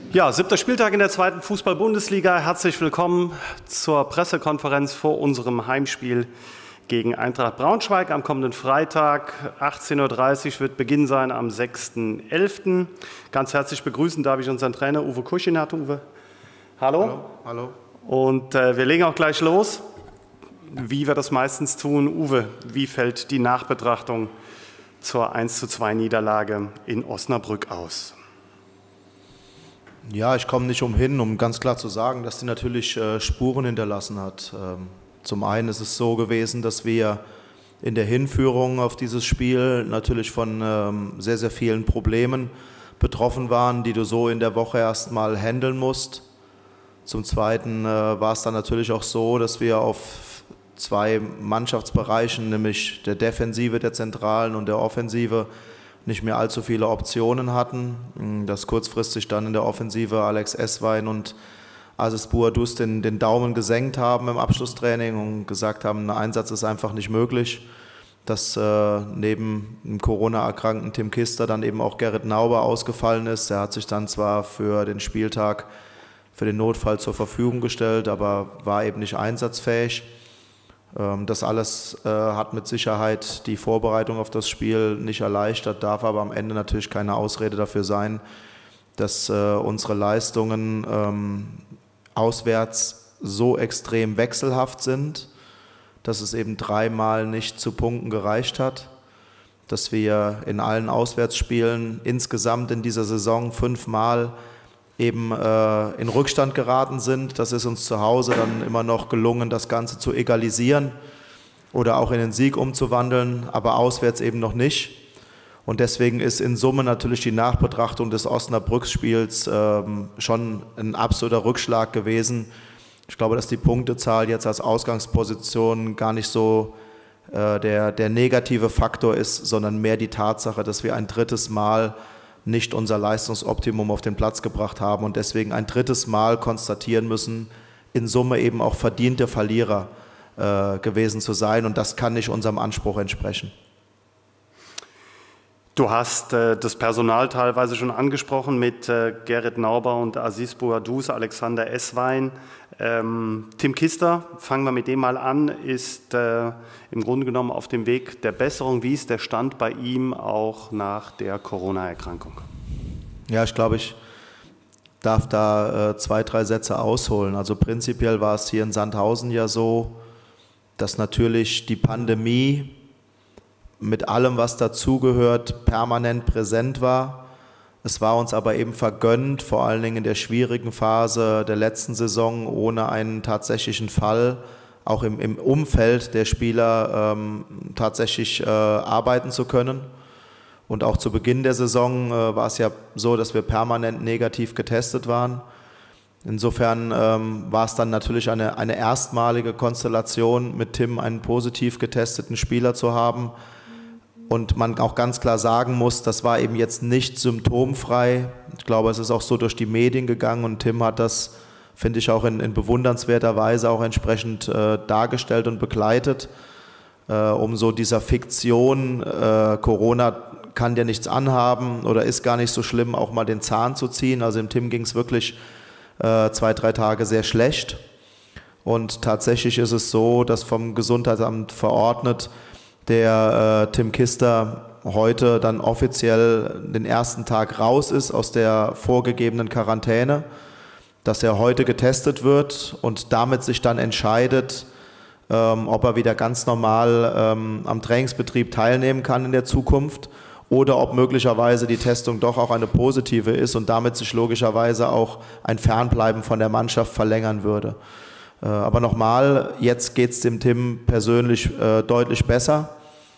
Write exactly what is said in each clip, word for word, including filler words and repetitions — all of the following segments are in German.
Ja, siebter Spieltag in der zweiten Fußball-Bundesliga. Herzlich willkommen zur Pressekonferenz vor unserem Heimspiel gegen Eintracht Braunschweig. Am kommenden Freitag, achtzehn Uhr dreißig, wird Beginn sein am sechsten elften Ganz herzlich begrüßen darf ich unseren Trainer Uwe Kuschinat. Uwe, hallo. Hallo. Hallo. Und äh, wir legen auch gleich los, wie wir das meistens tun. Uwe, wie fällt die Nachbetrachtung zur eins zu zwei Niederlage in Osnabrück aus? Ja, ich komme nicht umhin, um ganz klar zu sagen, dass sie natürlich äh, Spuren hinterlassen hat. Ähm, zum einen ist es so gewesen, dass wir in der Hinführung auf dieses Spiel natürlich von ähm, sehr, sehr vielen Problemen betroffen waren, die du so in der Woche erst mal handeln musst. Zum Zweiten äh, war es dann natürlich auch so, dass wir auf zwei Mannschaftsbereichen, nämlich der Defensive, der Zentralen und der Offensive, nicht mehr allzu viele Optionen hatten, dass kurzfristig dann in der Offensive Alex Esswein und Aziz Bouadouz den, den Daumen gesenkt haben im Abschlusstraining und gesagt haben, ein Einsatz ist einfach nicht möglich, dass äh, neben dem Corona-erkrankten Tim Kister dann eben auch Gerrit Nauber ausgefallen ist. Er hat sich dann zwar für den Spieltag, für den Notfall zur Verfügung gestellt, aber war eben nicht einsatzfähig. Das alles äh, hat mit Sicherheit die Vorbereitung auf das Spiel nicht erleichtert, darf aber am Ende natürlich keine Ausrede dafür sein, dass äh, unsere Leistungen ähm, auswärts so extrem wechselhaft sind, dass es eben dreimal nicht zu Punkten gereicht hat, dass wir in allen Auswärtsspielen insgesamt in dieser Saison fünfmal eben äh, in Rückstand geraten sind. Das ist uns zu Hause dann immer noch gelungen, das Ganze zu egalisieren oder auch in den Sieg umzuwandeln, aber auswärts eben noch nicht. Und deswegen ist in Summe natürlich die Nachbetrachtung des Osnabrück-Spiels ähm, schon ein absoluter Rückschlag gewesen. Ich glaube, dass die Punktezahl jetzt als Ausgangsposition gar nicht so äh, der, der negative Faktor ist, sondern mehr die Tatsache, dass wir ein drittes Mal nicht unser Leistungsoptimum auf den Platz gebracht haben und deswegen ein drittes Mal konstatieren müssen, in Summe eben auch verdiente Verlierer äh, gewesen zu sein. Und das kann nicht unserem Anspruch entsprechen. Du hast äh, das Personal teilweise schon angesprochen mit äh, Gerrit Nauber und Aziz Bouadouz, Alexander Esswein. Ähm, Tim Kister, fangen wir mit dem mal an, ist äh, im Grunde genommen auf dem Weg der Besserung. Wie ist der Stand bei ihm auch nach der Corona-Erkrankung? Ja, ich glaube, ich darf da äh, zwei, drei Sätze ausholen. Also prinzipiell war es hier in Sandhausen ja so, dass natürlich die Pandemie mit allem, was dazugehört, permanent präsent war. Es war uns aber eben vergönnt, vor allen Dingen in der schwierigen Phase der letzten Saison ohne einen tatsächlichen Fall, auch im, im Umfeld der Spieler ähm, tatsächlich äh, arbeiten zu können. Und auch zu Beginn der Saison äh, war es ja so, dass wir permanent negativ getestet waren. Insofern ähm, war es dann natürlich eine, eine erstmalige Konstellation, mit Tim einen positiv getesteten Spieler zu haben. Und man auch ganz klar sagen muss, das war eben jetzt nicht symptomfrei. Ich glaube, es ist auch so durch die Medien gegangen und Tim hat das, finde ich, auch in, in bewundernswerter Weise auch entsprechend äh, dargestellt und begleitet, äh, um so dieser Fiktion, äh, Corona kann dir nichts anhaben oder ist gar nicht so schlimm, auch mal den Zahn zu ziehen. Also dem Tim ging es wirklich äh, zwei, drei Tage sehr schlecht. Und tatsächlich ist es so, dass vom Gesundheitsamt verordnet, der äh, Tim Kister heute dann offiziell den ersten Tag raus ist aus der vorgegebenen Quarantäne, dass er heute getestet wird und damit sich dann entscheidet, ähm, ob er wieder ganz normal ähm, am Trainingsbetrieb teilnehmen kann in der Zukunft oder ob möglicherweise die Testung doch auch eine positive ist und damit sich logischerweise auch ein Fernbleiben von der Mannschaft verlängern würde. Äh, aber nochmal, jetzt geht es dem Tim persönlich äh, deutlich besser.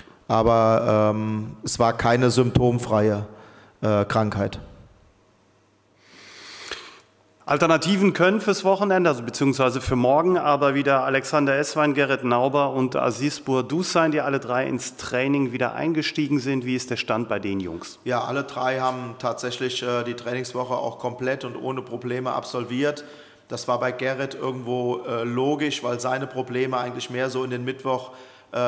Aber ähm, es war keine symptomfreie äh, Krankheit. Alternativen können fürs Wochenende, also beziehungsweise für morgen, aber wieder Alexander Esswein, Gerrit Nauber und Aziz Bouadouz sein, die alle drei ins Training wieder eingestiegen sind. Wie ist der Stand bei den Jungs? Ja, alle drei haben tatsächlich äh, die Trainingswoche auch komplett und ohne Probleme absolviert. Das war bei Gerrit irgendwo äh, logisch, weil seine Probleme eigentlich mehr so in den Mittwoch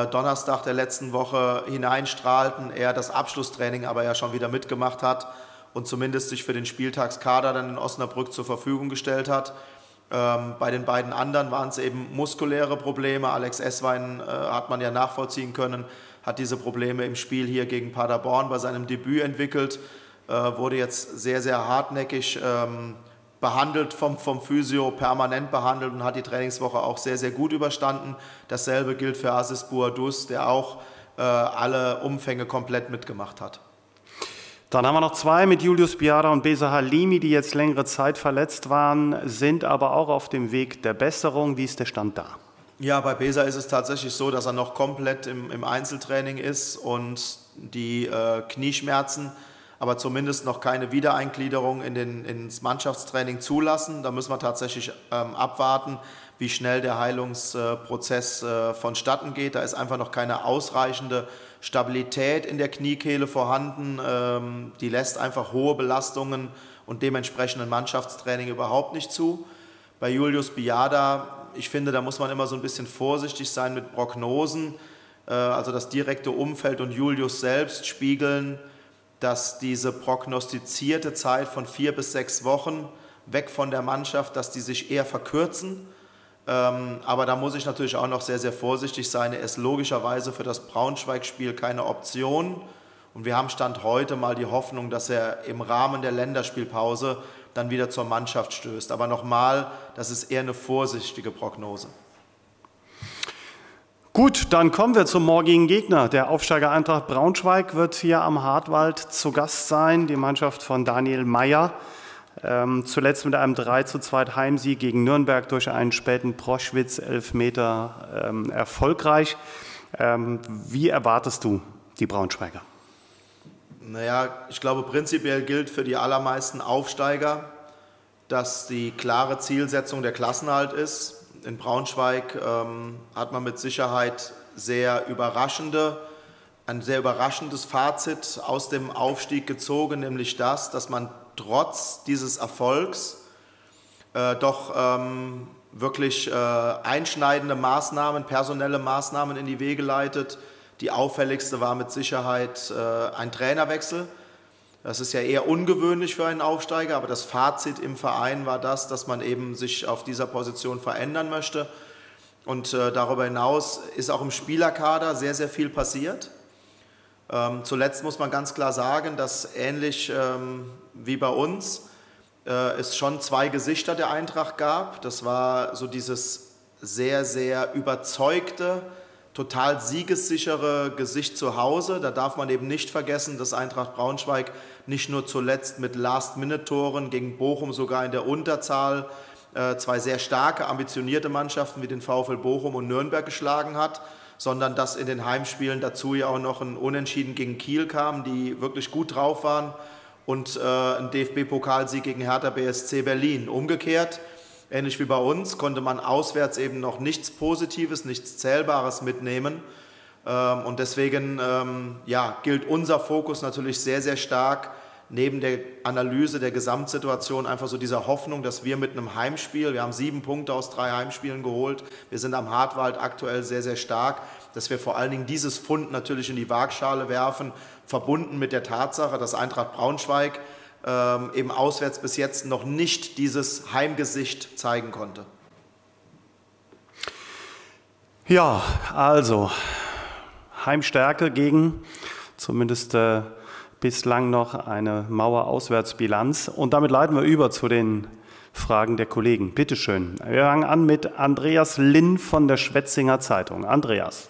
Donnerstag der letzten Woche hineinstrahlten, er das Abschlusstraining aber ja schon wieder mitgemacht hat und zumindest sich für den Spieltagskader dann in Osnabrück zur Verfügung gestellt hat. Ähm, bei den beiden anderen waren es eben muskuläre Probleme. Alex Esswein äh, hat man ja nachvollziehen können, hat diese Probleme im Spiel hier gegen Paderborn bei seinem Debüt entwickelt, äh, wurde jetzt sehr, sehr hartnäckig ähm, behandelt vom, vom Physio, permanent behandelt und hat die Trainingswoche auch sehr, sehr gut überstanden. Dasselbe gilt für Aziz Bouadouz, der auch äh, alle Umfänge komplett mitgemacht hat. Dann haben wir noch zwei mit Julius Biada und Besa Halimi, die jetzt längere Zeit verletzt waren, sind aber auch auf dem Weg der Besserung. Wie ist der Stand da? Ja, bei Besa ist es tatsächlich so, dass er noch komplett im, im Einzeltraining ist und die äh, Knieschmerzen aber zumindest noch keine Wiedereingliederung in den, ins Mannschaftstraining zulassen. Da müssen wir tatsächlich ähm, abwarten, wie schnell der Heilungsprozess äh, vonstatten geht. Da ist einfach noch keine ausreichende Stabilität in der Kniekehle vorhanden. Ähm, die lässt einfach hohe Belastungen und dementsprechend ein Mannschaftstraining überhaupt nicht zu. Bei Julius Biada, ich finde, da muss man immer so ein bisschen vorsichtig sein mit Prognosen. Äh, also das direkte Umfeld und Julius selbst spiegeln, dass diese prognostizierte Zeit von vier bis sechs Wochen weg von der Mannschaft, dass die sich eher verkürzen. Ähm, aber da muss ich natürlich auch noch sehr, sehr vorsichtig sein. Er ist logischerweise für das Braunschweig-Spiel keine Option. Und wir haben Stand heute mal die Hoffnung, dass er im Rahmen der Länderspielpause dann wieder zur Mannschaft stößt. Aber nochmal, das ist eher eine vorsichtige Prognose. Gut, dann kommen wir zum morgigen Gegner. Der Aufsteiger Eintracht Braunschweig wird hier am Hartwald zu Gast sein. Die Mannschaft von Daniel Meyer. Ähm, zuletzt mit einem drei zu zwei Heimsieg gegen Nürnberg durch einen späten Proschwitz-Elfmeter ähm, erfolgreich. Ähm, wie erwartest du die Braunschweiger? Naja, ich glaube, prinzipiell gilt für die allermeisten Aufsteiger, dass die klare Zielsetzung der Klassenerhalt ist. In Braunschweig ähm, hat man mit Sicherheit sehr überraschende, ein sehr überraschendes Fazit aus dem Aufstieg gezogen, nämlich das, dass man trotz dieses Erfolgs äh, doch ähm, wirklich äh, einschneidende Maßnahmen, personelle Maßnahmen in die Wege leitet. Die auffälligste war mit Sicherheit äh, ein Trainerwechsel. Das ist ja eher ungewöhnlich für einen Aufsteiger, aber das Fazit im Verein war das, dass man eben sich auf dieser Position verändern möchte. Und äh, darüber hinaus ist auch im Spielerkader sehr, sehr viel passiert. Ähm, zuletzt muss man ganz klar sagen, dass ähnlich ähm, wie bei uns äh, es schon zwei Gesichter der Eintracht gab. Das war so dieses sehr, sehr überzeugte, total siegessichere Gesicht zu Hause. Da darf man eben nicht vergessen, dass Eintracht Braunschweig nicht nur zuletzt mit Last-Minute-Toren gegen Bochum sogar in der Unterzahl äh, zwei sehr starke, ambitionierte Mannschaften wie den VfL Bochum und Nürnberg geschlagen hat, sondern dass in den Heimspielen dazu ja auch noch ein Unentschieden gegen Kiel kam, die wirklich gut drauf waren, und äh, ein D F B-Pokalsieg gegen Hertha B S C Berlin. Umgekehrt, ähnlich wie bei uns, konnte man auswärts eben noch nichts Positives, nichts Zählbares mitnehmen. Und deswegen ja, gilt unser Fokus natürlich sehr, sehr stark, neben der Analyse der Gesamtsituation einfach so dieser Hoffnung, dass wir mit einem Heimspiel, wir haben sieben Punkte aus drei Heimspielen geholt, wir sind am Hartwald aktuell sehr, sehr stark, dass wir vor allen Dingen dieses Fund natürlich in die Waagschale werfen, verbunden mit der Tatsache, dass Eintracht Braunschweig ähm, eben auswärts bis jetzt noch nicht dieses Heimgesicht zeigen konnte. Ja, also Heimstärke gegen zumindest äh, bislang noch eine Mauer-Auswärtsbilanz. Und damit leiten wir über zu den Fragen der Kollegen. Bitte schön. Wir fangen an mit Andreas Linn von der Schwetzinger Zeitung. Andreas.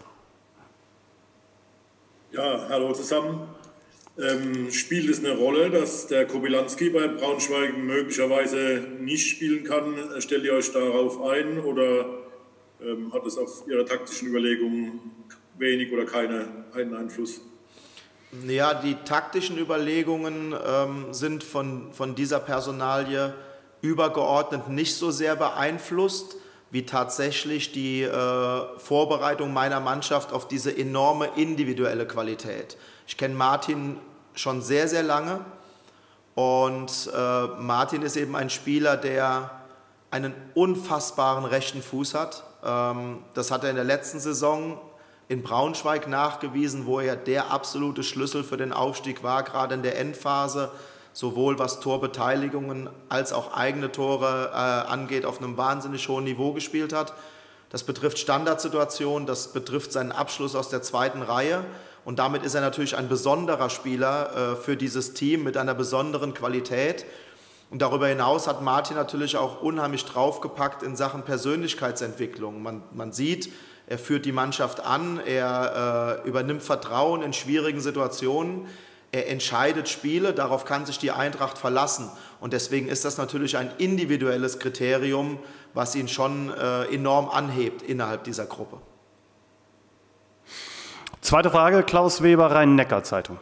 Ja, hallo zusammen. Ähm, spielt es eine Rolle, dass der Kobylanski bei Braunschweig möglicherweise nicht spielen kann? Stellt ihr euch darauf ein oder ähm, hat es auf Ihre taktischen Überlegungen wenig oder keine, keinen Einfluss? Ja, die taktischen Überlegungen ähm, sind von, von dieser Personalie übergeordnet nicht so sehr beeinflusst, wie tatsächlich die äh, Vorbereitung meiner Mannschaft auf diese enorme individuelle Qualität. Ich kenne Martin schon sehr, sehr lange und äh, Martin ist eben ein Spieler, der einen unfassbaren rechten Fuß hat. Ähm, das hat er in der letzten Saison in Braunschweig nachgewiesen, wo er der absolute Schlüssel für den Aufstieg war, gerade in der Endphase. sowohl was Torbeteiligungen als auch eigene Tore äh, angeht, auf einem wahnsinnig hohen Niveau gespielt hat. Das betrifft Standardsituationen, das betrifft seinen Abschluss aus der zweiten Reihe und damit ist er natürlich ein besonderer Spieler äh, für dieses Team mit einer besonderen Qualität. Und darüber hinaus hat Martin natürlich auch unheimlich draufgepackt in Sachen Persönlichkeitsentwicklung. Man, man sieht, er führt die Mannschaft an, er äh, übernimmt Vertrauen in schwierigen Situationen, er entscheidet Spiele, darauf kann sich die Eintracht verlassen. Und deswegen ist das natürlich ein individuelles Kriterium, was ihn schon äh, enorm anhebt innerhalb dieser Gruppe. Zweite Frage, Klaus Weber, Rhein-Neckar-Zeitung.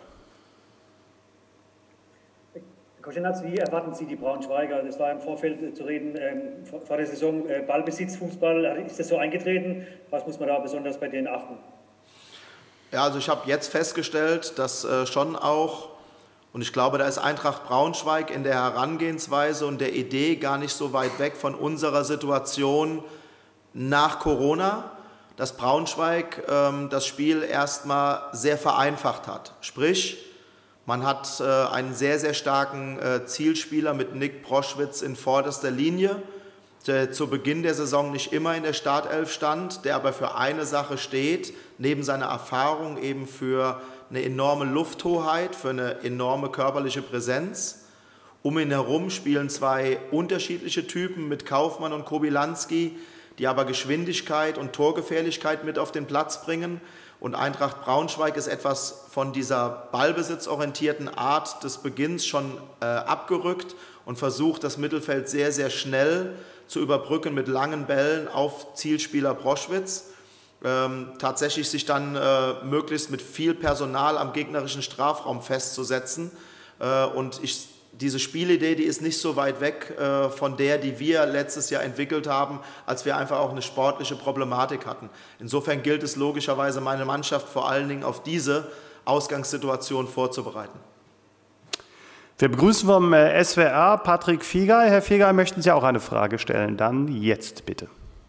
Herr Koschenatz, wie erwarten Sie die Braunschweiger? Das war im Vorfeld zu reden, ähm, vor, vor der Saison äh, Ballbesitz, Fußball. Ist das so eingetreten? Was muss man da besonders bei denen achten? Ja, also ich habe jetzt festgestellt, dass äh, schon auch, und ich glaube, da ist Eintracht Braunschweig in der Herangehensweise und der Idee gar nicht so weit weg von unserer Situation nach Corona, dass Braunschweig ähm, das Spiel erstmal sehr vereinfacht hat. Sprich, man hat äh, einen sehr, sehr starken äh, Zielspieler mit Nick Proschwitz in vorderster Linie, der zu Beginn der Saison nicht immer in der Startelf stand, der aber für eine Sache steht, neben seiner Erfahrung eben für eine enorme Lufthoheit, für eine enorme körperliche Präsenz. Um ihn herum spielen zwei unterschiedliche Typen mit Kaufmann und Kobylanski, die aber Geschwindigkeit und Torgefährlichkeit mit auf den Platz bringen. Und Eintracht Braunschweig ist etwas von dieser ballbesitzorientierten Art des Beginns schon äh, abgerückt und versucht, das Mittelfeld sehr, sehr schnell zu überbrücken mit langen Bällen auf Zielspieler Proschwitz. Ähm, tatsächlich sich dann äh, möglichst mit viel Personal am gegnerischen Strafraum festzusetzen. Äh, und ich, diese Spielidee, die ist nicht so weit weg äh, von der, die wir letztes Jahr entwickelt haben, als wir einfach auch eine sportliche Problematik hatten. Insofern gilt es logischerweise, meine Mannschaft vor allen Dingen auf diese Ausgangssituation vorzubereiten. Wir begrüßen vom S W R Patrick Fiegei. Herr Fiegei, möchten Sie auch eine Frage stellen? Dann jetzt bitte.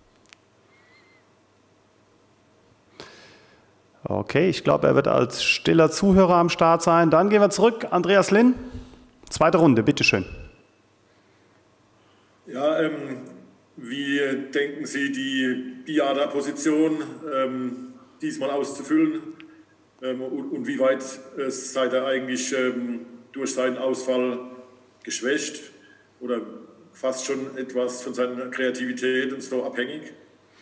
Okay, ich glaube, er wird als stiller Zuhörer am Start sein. Dann gehen wir zurück. Andreas Linn, zweite Runde, bitteschön. Ja, ähm, wie denken Sie, die Diada-Position ähm, diesmal auszufüllen? Ähm, und, und wie weit äh, seid ihr eigentlich ähm, durch seinen Ausfall geschwächt oder fast schon etwas von seiner Kreativität und so abhängig?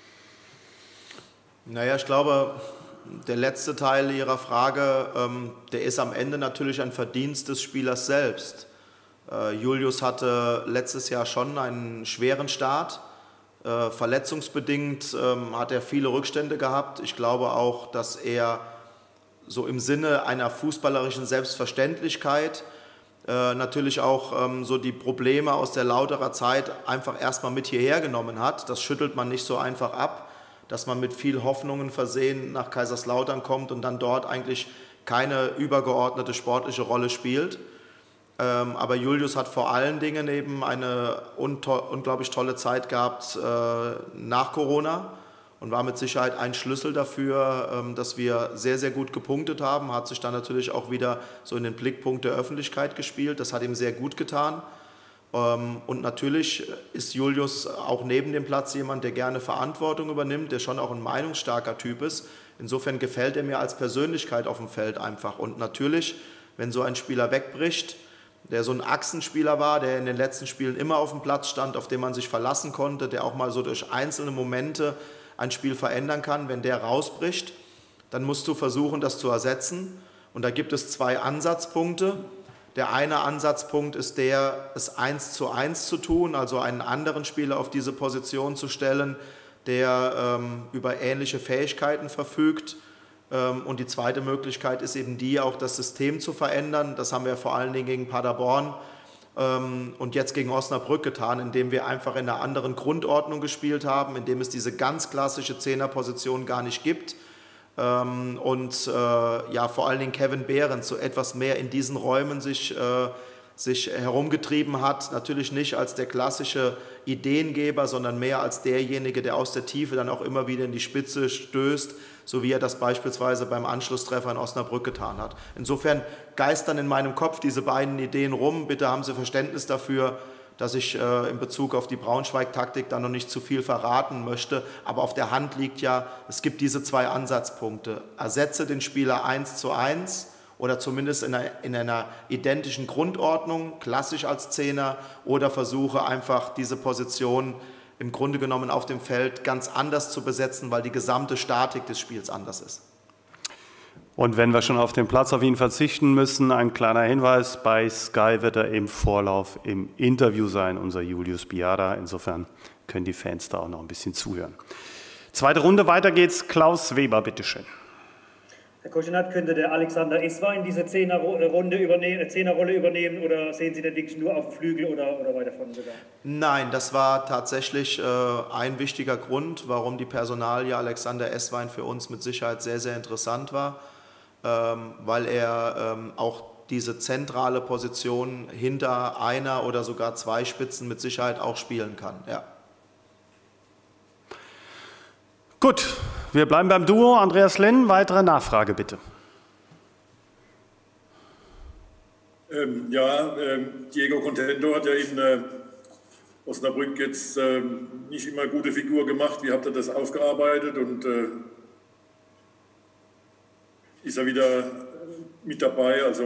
Naja, ich glaube, der letzte Teil Ihrer Frage, ähm, der ist am Ende natürlich ein Verdienst des Spielers selbst. Äh, Julius hatte letztes Jahr schon einen schweren Start. Äh, verletzungsbedingt ähm, hat er viele Rückstände gehabt. Ich glaube auch, dass er so im Sinne einer fußballerischen Selbstverständlichkeit äh, natürlich auch ähm, so die Probleme aus der Lauterer Zeit einfach erstmal mit hierher genommen hat. Das schüttelt man nicht so einfach ab, dass man mit viel Hoffnungen versehen nach Kaiserslautern kommt und dann dort eigentlich keine übergeordnete sportliche Rolle spielt. Ähm, aber Julius hat vor allen Dingen eben eine unglaublich tolle Zeit gehabt äh, nach Corona und war mit Sicherheit ein Schlüssel dafür, ähm, dass wir sehr, sehr gut gepunktet haben. Hat sich dann natürlich auch wieder so in den Blickpunkt der Öffentlichkeit gespielt. Das hat ihm sehr gut getan. Und natürlich ist Julius auch neben dem Platz jemand, der gerne Verantwortung übernimmt, der schon auch ein meinungsstarker Typ ist. Insofern gefällt er mir als Persönlichkeit auf dem Feld einfach. Und natürlich, wenn so ein Spieler wegbricht, der so ein Achsenspieler war, der in den letzten Spielen immer auf dem Platz stand, auf den man sich verlassen konnte, der auch mal so durch einzelne Momente ein Spiel verändern kann, wenn der rausbricht, dann musst du versuchen, das zu ersetzen. Und da gibt es zwei Ansatzpunkte. Der eine Ansatzpunkt ist der, es eins zu eins zu tun, also einen anderen Spieler auf diese Position zu stellen, der ähm, über ähnliche Fähigkeiten verfügt. Ähm, und die zweite Möglichkeit ist eben die, auch das System zu verändern. Das haben wir vor allen Dingen gegen Paderborn ähm, und jetzt gegen Osnabrück getan, indem wir einfach in einer anderen Grundordnung gespielt haben, indem es diese ganz klassische Zehnerposition gar nicht gibt. Und äh, ja, vor allen Dingen Kevin Behrens so etwas mehr in diesen Räumen sich, äh, sich herumgetrieben hat, natürlich nicht als der klassische Ideengeber, sondern mehr als derjenige, der aus der Tiefe dann auch immer wieder in die Spitze stößt, so wie er das beispielsweise beim Anschlusstreffer in Osnabrück getan hat. Insofern geistern in meinem Kopf diese beiden Ideen rum. Bitte haben Sie Verständnis dafür, dass ich äh, in Bezug auf die Braunschweig-Taktik da noch nicht zu viel verraten möchte. Aber auf der Hand liegt ja, es gibt diese zwei Ansatzpunkte. Ersetze den Spieler eins zu eins oder zumindest in einer, in einer identischen Grundordnung, klassisch als Zehner, oder versuche einfach diese Position im Grunde genommen auf dem Feld ganz anders zu besetzen, weil die gesamte Statik des Spiels anders ist. Und wenn wir schon auf den Platz auf ihn verzichten müssen, ein kleiner Hinweis, bei Sky wird er im Vorlauf im Interview sein, unser Julius Biada. Insofern können die Fans da auch noch ein bisschen zuhören. Zweite Runde, weiter geht's. Klaus Weber, bitteschön. Herr Koschinat, könnte der Alexander Iswain diese Zehnerrunde übernehmen, Zehnerrolle übernehmen oder sehen Sie den wirklich nur auf dem Flügel oder, oder weiter vorne sogar? Nein, das war tatsächlich äh, ein wichtiger Grund, warum die Personalie Alexander Iswain für uns mit Sicherheit sehr, sehr interessant war, ähm, weil er ähm, auch diese zentrale Position hinter einer oder sogar zwei Spitzen mit Sicherheit auch spielen kann. Ja. Gut, wir bleiben beim Duo. Andreas Lenn, weitere Nachfrage bitte. Ähm, ja, ähm, Diego Contento hat ja in äh, Osnabrück jetzt äh, nicht immer gute Figur gemacht. Wie habt ihr das aufgearbeitet und äh, ist er wieder mit dabei? Also,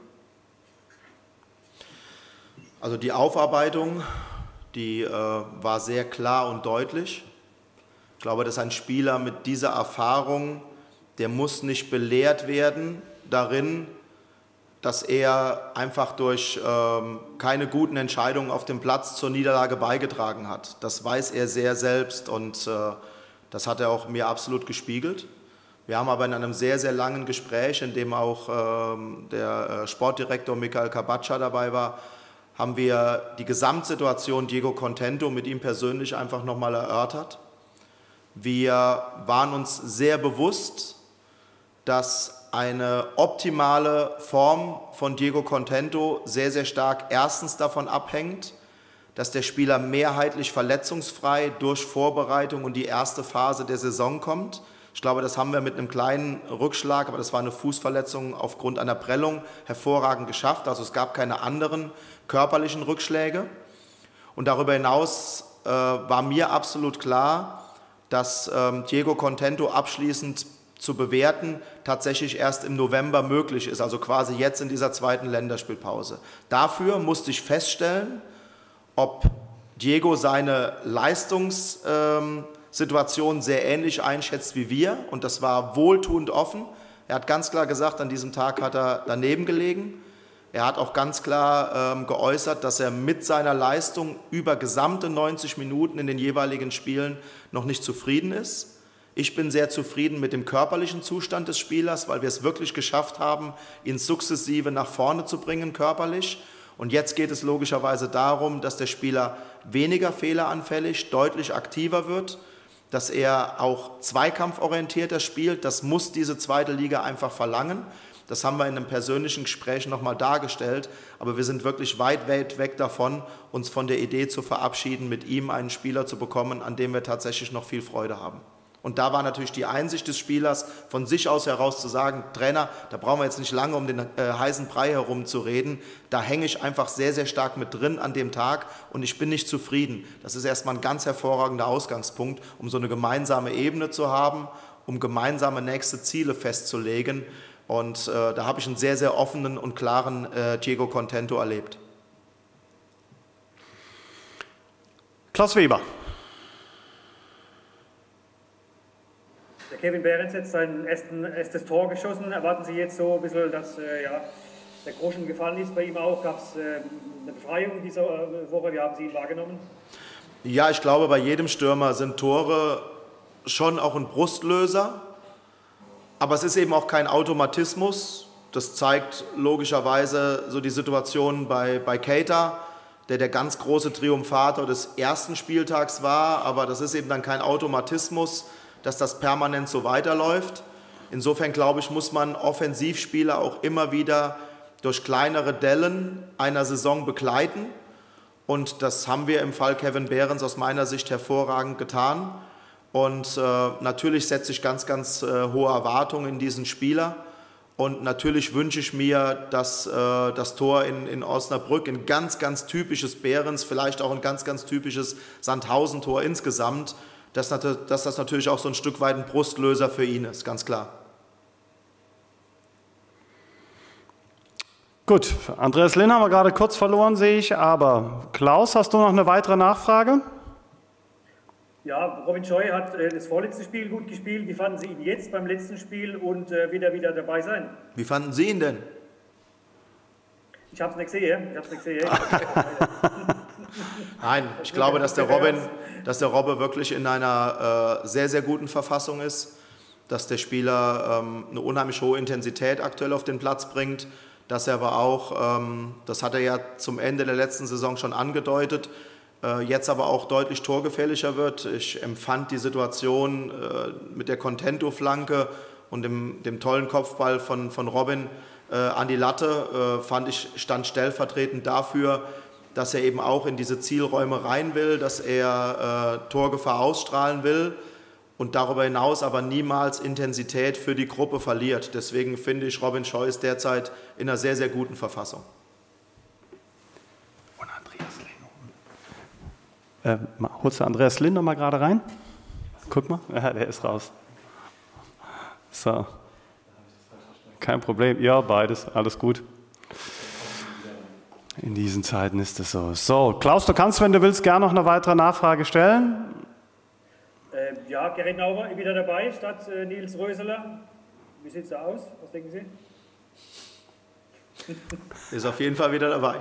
also die Aufarbeitung, die äh, war sehr klar und deutlich. Ich glaube, dass ein Spieler mit dieser Erfahrung, der muss nicht belehrt werden darin, dass er einfach durch ähm, keine guten Entscheidungen auf dem Platz zur Niederlage beigetragen hat. Das weiß er sehr selbst und äh, das hat er auch mir absolut gespiegelt. Wir haben aber in einem sehr, sehr langen Gespräch, in dem auch ähm, der Sportdirektor Michael Kabatscha dabei war, haben wir die Gesamtsituation Diego Contento mit ihm persönlich einfach nochmal erörtert. Wir waren uns sehr bewusst, dass eine optimale Form von Diego Contento sehr, sehr stark erstens davon abhängt, dass der Spieler mehrheitlich verletzungsfrei durch Vorbereitung und die erste Phase der Saison kommt. Ich glaube, das haben wir mit einem kleinen Rückschlag, aber das war eine Fußverletzung aufgrund einer Prellung, hervorragend geschafft. Also es gab keine anderen körperlichen Rückschläge. Und darüber hinaus äh, war mir absolut klar, dass ähm, Diego Contento abschließend zu bewerten tatsächlich erst im November möglich ist, also quasi jetzt in dieser zweiten Länderspielpause. Dafür musste ich feststellen, ob Diego seine Leistungssituation ähm, sehr ähnlich einschätzt wie wir, und das war wohltuend offen. Er hat ganz klar gesagt, an diesem Tag hat er daneben gelegen. Er hat auch ganz klar ähm, geäußert, dass er mit seiner Leistung über gesamte neunzig Minuten in den jeweiligen Spielen noch nicht zufrieden ist. Ich bin sehr zufrieden mit dem körperlichen Zustand des Spielers, weil wir es wirklich geschafft haben, ihn sukzessive nach vorne zu bringen körperlich. Und jetzt geht es logischerweise darum, dass der Spieler weniger fehleranfällig, deutlich aktiver wird, dass er auch zweikampforientierter spielt. Das muss diese zweite Liga einfach verlangen. Das haben wir in einem persönlichen Gespräch nochmal dargestellt, aber wir sind wirklich weit, weit weg davon, uns von der Idee zu verabschieden, mit ihm einen Spieler zu bekommen, an dem wir tatsächlich noch viel Freude haben. Und da war natürlich die Einsicht des Spielers, von sich aus heraus zu sagen, Trainer, da brauchen wir jetzt nicht lange um den äh, heißen Brei herum zu reden, da hänge ich einfach sehr, sehr stark mit drin an dem Tag und ich bin nicht zufrieden. Das ist erstmal ein ganz hervorragender Ausgangspunkt, um so eine gemeinsame Ebene zu haben, um gemeinsame nächste Ziele festzulegen. Und äh, da habe ich einen sehr, sehr offenen und klaren äh, Diego Contento erlebt. Klaus Weber. Der Kevin Behrens hat sein erstes Tor geschossen. Erwarten Sie jetzt so ein bisschen, dass äh, ja, der Groschen gefallen ist bei ihm auch? Gab es äh, eine Befreiung dieser Woche? Wie haben Sie ihn wahrgenommen? Ja, ich glaube, bei jedem Stürmer sind Tore schon auch ein Brustlöser. Aber es ist eben auch kein Automatismus. Das zeigt logischerweise so die Situation bei, bei Keita, der der ganz große Triumphator des ersten Spieltags war. Aber das ist eben dann kein Automatismus, dass das permanent so weiterläuft. Insofern, glaube ich, muss man Offensivspieler auch immer wieder durch kleinere Dellen einer Saison begleiten. Und das haben wir im Fall Kevin Behrens aus meiner Sicht hervorragend getan. Und äh, natürlich setze ich ganz, ganz äh, hohe Erwartungen in diesen Spieler. Und natürlich wünsche ich mir, dass äh, das Tor in, in Osnabrück ein ganz, ganz typisches Behrens, vielleicht auch ein ganz, ganz typisches Sandhausen-Tor insgesamt, dass, dass das natürlich auch so ein Stück weit ein Brustlöser für ihn ist, ganz klar. Gut, Andreas Linn haben wir gerade kurz verloren, sehe ich. Aber Klaus, hast du noch eine weitere Nachfrage? Ja, Robin Scheu hat äh, das vorletzte Spiel gut gespielt. Wie fanden Sie ihn jetzt beim letzten Spiel und äh, wird er wieder dabei sein? Wie fanden Sie ihn denn? Ich habe es nicht gesehen. Ich hab's nicht gesehen. Nein, ich glaube, dass der Robin, dass der Robbe wirklich in einer äh, sehr, sehr guten Verfassung ist, dass der Spieler ähm, eine unheimlich hohe Intensität aktuell auf den Platz bringt, dass er aber auch, ähm, das hat er ja zum Ende der letzten Saison schon angedeutet, jetzt aber auch deutlich torgefährlicher wird. Ich empfand die Situation äh, mit der Contento-Flanke und dem, dem tollen Kopfball von, von Robin äh, an die Latte, äh, fand ich, stand stellvertretend dafür, dass er eben auch in diese Zielräume rein will, dass er äh, Torgefahr ausstrahlen will und darüber hinaus aber niemals Intensität für die Gruppe verliert. Deswegen finde ich, Robin Scheu ist derzeit in einer sehr, sehr guten Verfassung. Äh, holst du Andreas Linn noch mal gerade rein? Guck mal, ja, der ist raus. So. Kein Problem. Ja, beides, alles gut. In diesen Zeiten ist es so. So, Klaus, du kannst, wenn du willst, gerne noch eine weitere Nachfrage stellen. Äh, ja, Gerrit Nauber wieder dabei statt äh, Nils Röseler. Wie sieht es da aus? Was denken Sie? Ist auf jeden Fall wieder dabei.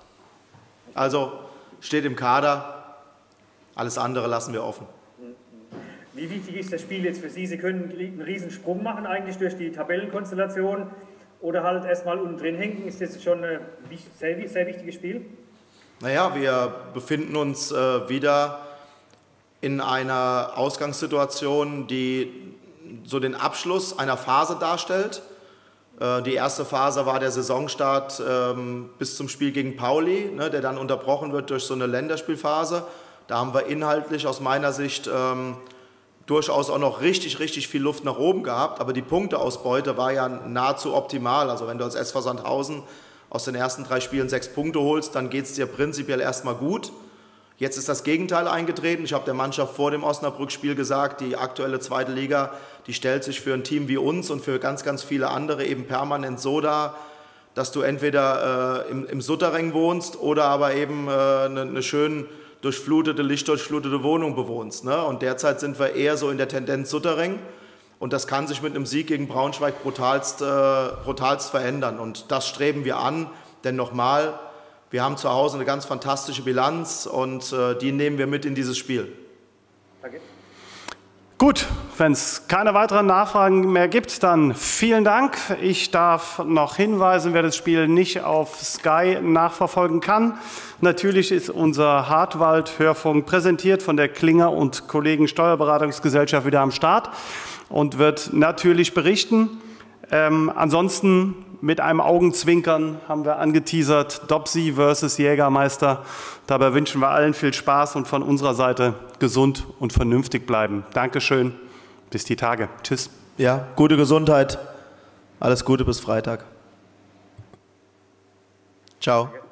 Also steht im Kader. Alles andere lassen wir offen. Wie wichtig ist das Spiel jetzt für Sie? Sie können einen riesen Sprung machen eigentlich durch die Tabellenkonstellation oder halt erstmal unten drin hängen. Ist das schon ein sehr, sehr wichtiges Spiel? Naja, wir befinden uns äh, wieder in einer Ausgangssituation, die so den Abschluss einer Phase darstellt. Äh, die erste Phase war der Saisonstart ähm, bis zum Spiel gegen Pauli, ne, der dann unterbrochen wird durch so eine Länderspielphase. Da haben wir inhaltlich aus meiner Sicht ähm, durchaus auch noch richtig, richtig viel Luft nach oben gehabt. Aber die Punkteausbeute war ja nahezu optimal. Also wenn du als S V Sandhausen aus den ersten drei Spielen sechs Punkte holst, dann geht es dir prinzipiell erstmal gut. Jetzt ist das Gegenteil eingetreten. Ich habe der Mannschaft vor dem Osnabrück-Spiel gesagt, die aktuelle zweite Liga, die stellt sich für ein Team wie uns und für ganz, ganz viele andere eben permanent so dar, dass du entweder äh, im, im Sutterring wohnst oder aber eben eine äh, ne, ne schön durchflutete, lichtdurchflutete Wohnung bewohnst. Ne? Und derzeit sind wir eher so in der Tendenz Sutterring. Und das kann sich mit einem Sieg gegen Braunschweig brutalst, äh, brutalst verändern. Und das streben wir an. Denn nochmal, wir haben zu Hause eine ganz fantastische Bilanz und äh, die nehmen wir mit in dieses Spiel. Danke. Gut, wenn es keine weiteren Nachfragen mehr gibt, dann vielen Dank. Ich darf noch hinweisen, wer das Spiel nicht auf Sky nachverfolgen kann. Natürlich ist unser Hartwald-Hörfunk präsentiert von der Klinger und Kollegen Steuerberatungsgesellschaft wieder am Start und wird natürlich berichten. Ähm, ansonsten mit einem Augenzwinkern haben wir angeteasert, Dopsy versus Jägermeister. Dabei wünschen wir allen viel Spaß und von unserer Seite gesund und vernünftig bleiben. Dankeschön, bis die Tage. Tschüss. Ja, gute Gesundheit. Alles Gute bis Freitag. Ciao.